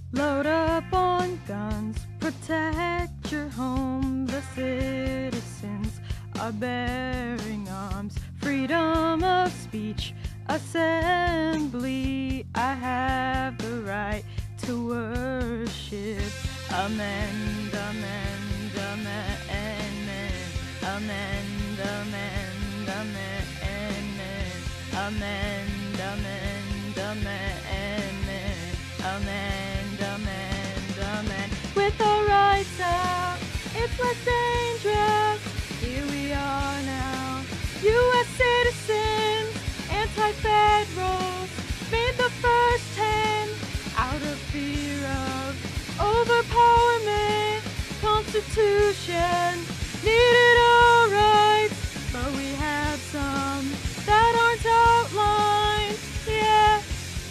Load up on guns, protect your home. The citizens are bearing arms. Freedom of speech, assembly. I have the right to worship. Amend, amend, amendment. Amend, amend, amendment. Amend, amend, amendment. Amend, amend, amend. With our rights out, it's less dangerous. Here we are now, U.S. citizens, anti-federals, made the first 10 out of fear of overpowerment. Constitution needed our rights, but we have some that aren't outlined. Yeah.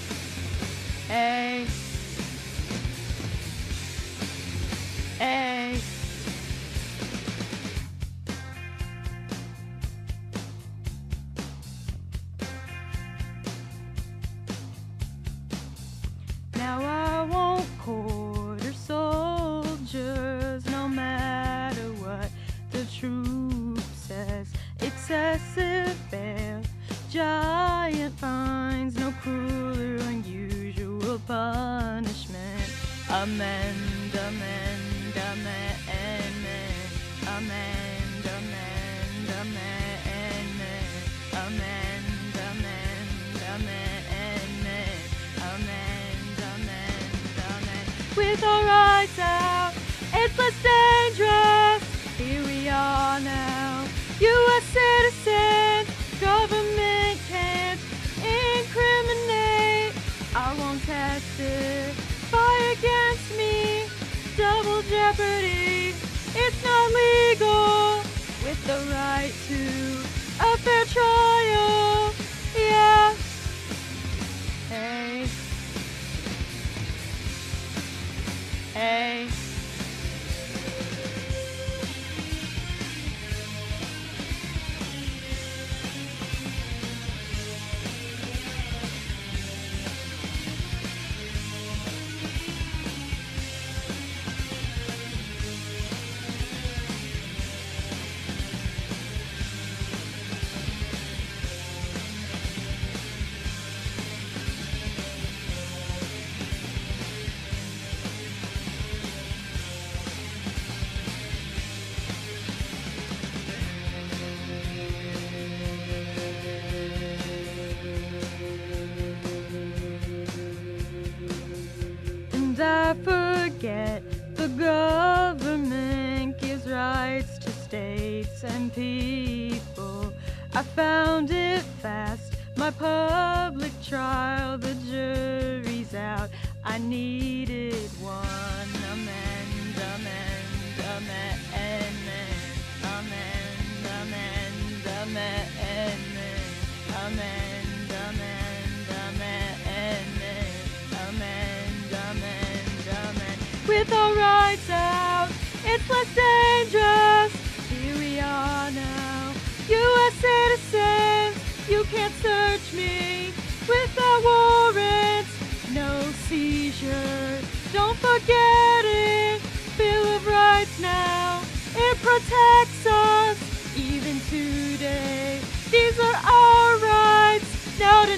Hey. Hey. Now I won't quarter soldiers, no matter what the troop says. Excessive bail, giant fines, no cruel or unusual punishment. Amend, amend, amendment. Amend, amend, amendment. Amend, amend, amendment. Amend, amend, amend. With our rights out, it's less dangerous. Here we are now, U.S. citizens. Government can't incriminate. I won't testify against me. Double jeopardy, it's not legal. With the right to a fair trial. Yeah. Hey. Hey. And I forget the government gives rights to states and people. I found it fast, my public trial, the jury's out. I needed one. Amend, amend, amendment. Amend, amend, amendment. Amend, amend, amendment. Amend, amend, amend. With our rights out, it's less dangerous. Here we are now, U.S. citizens. You can't search me without warrants. No seizure, don't forget it. Bill of Rights now, it protects us even today. These are our rights now to